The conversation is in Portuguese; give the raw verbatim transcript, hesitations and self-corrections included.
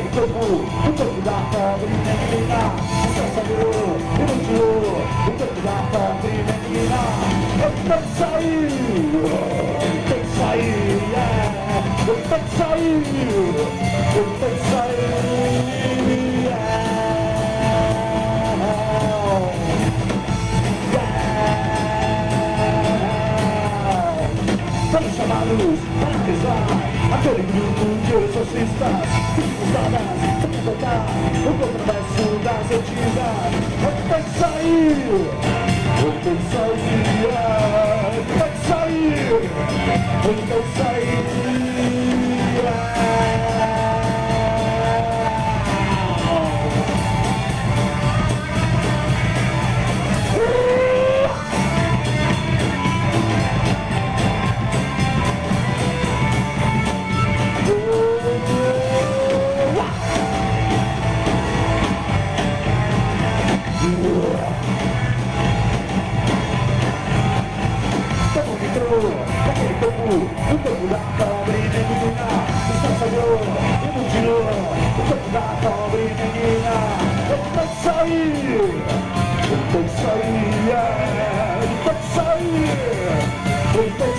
corpo, o corpo da pobre menina. Só sangrou, e mutilou o corpo da pobre menina. Ele tem que sair, ele tem que sair, yeah. Ele tem que sair, ele tem que sair, yeah. Vamos chamá-los para rezar aquele grupo de exorcistas circunstadas, sem completar o compromisso das antigas. Ele tem que sair, ele tem que sair, ele tem que sair, ele tem que sair. Aquele corpo, o corpo da pobre menina. Está sangrou, e mutilou o corpo da pobre menina. Ele tem que sair, ele tem que sair, ele tem que sair, ele tem